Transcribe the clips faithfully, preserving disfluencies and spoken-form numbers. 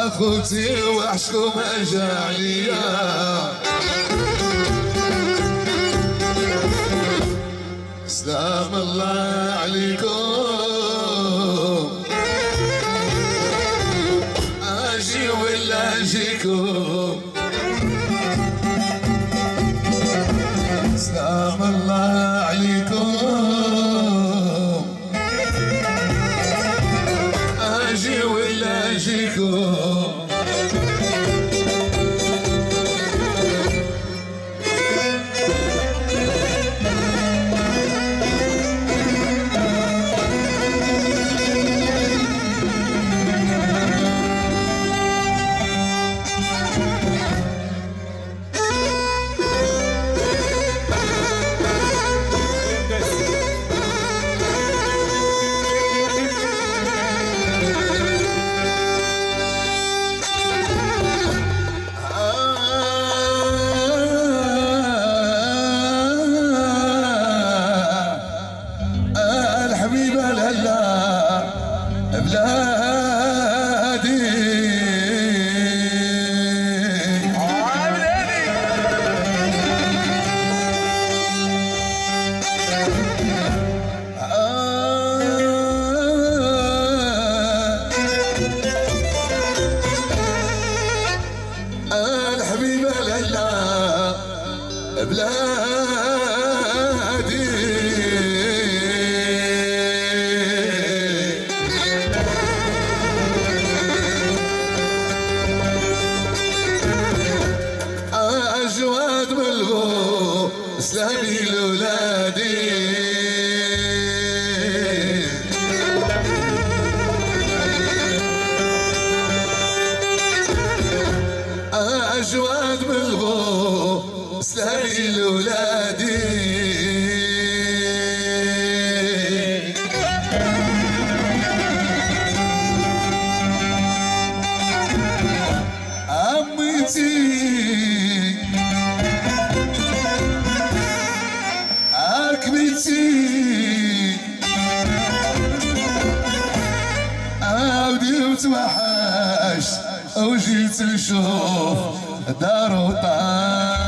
اخوتي وحشكم اجاليا سلام الله عليكم اجي ولا اجيكم سلام الله عليكم اجي ولا اجيكم بلادي أجواد ملغو سلامي لولادي أجواد ملغو سلامي لولادي عمتي عكبتي عاودي وتوحش وجيت نشوف دار وطن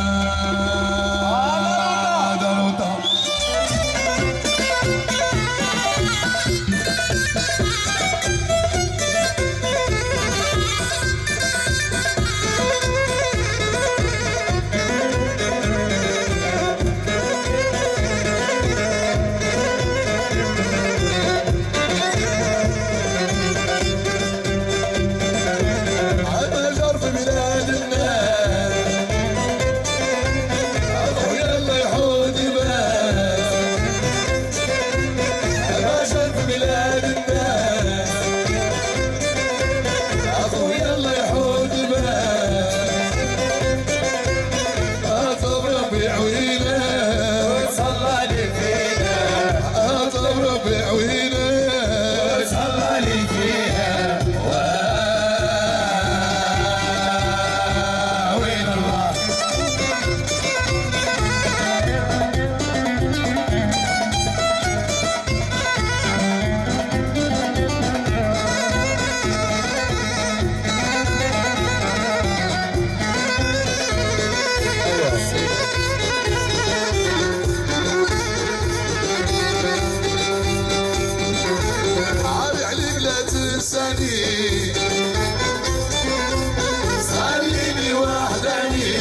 خليني وحداني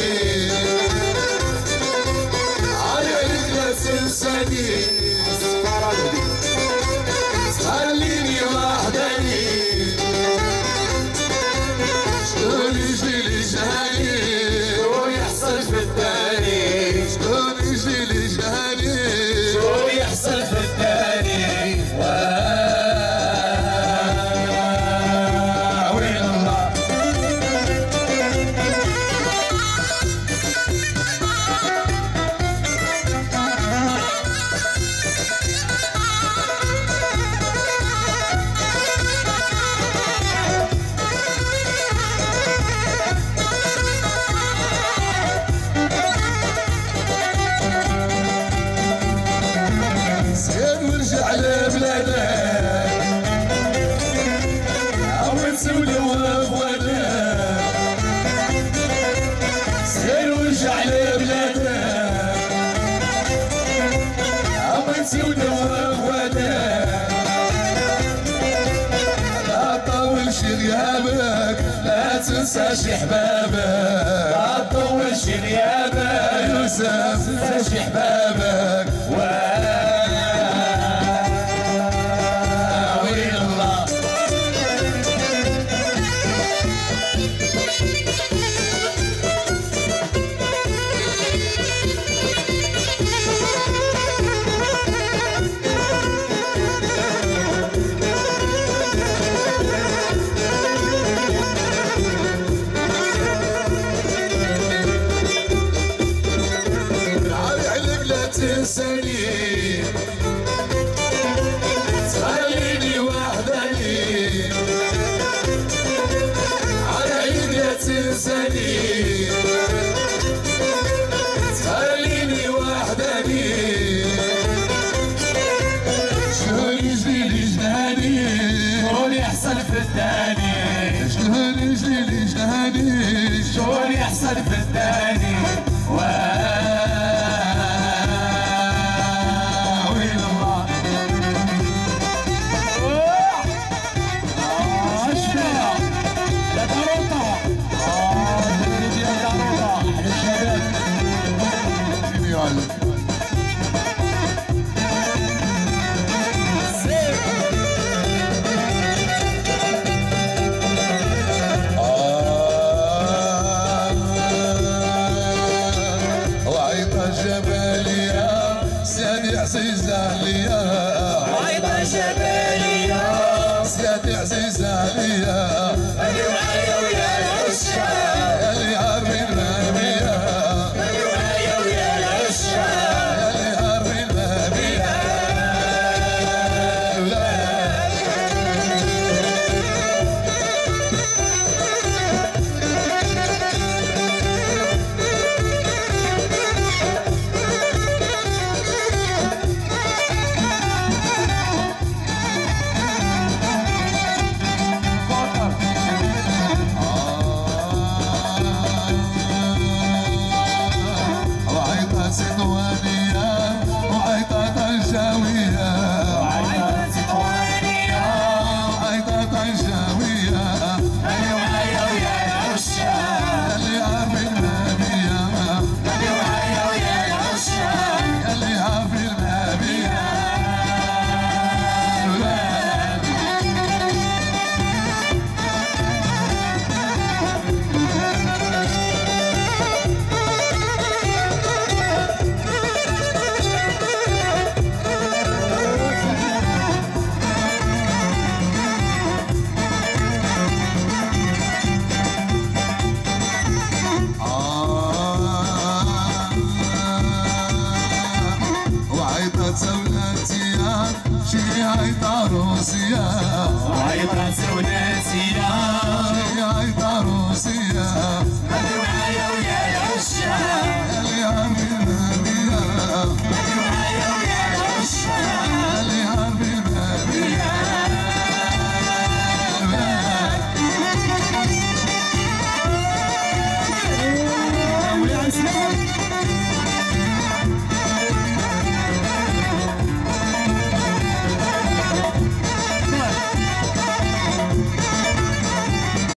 عليك لا تنساني خليني وحداني شلون يجي لي جاني شو يحصل في الثاني شلون يجي لي جاني شو يحصل في الثاني على بلادك عاود سولي وافوا غيابك لا تنساش احبابك ما تطولش غيابك يوسف تنساش احبابك وين الله تنساني تخليني وحداني على عيد لا تنساني تخليني وحداني شكون يجري لي جناني شكون يحصل في الثاني شكون يجري لي جناني شكون يحصل في الثاني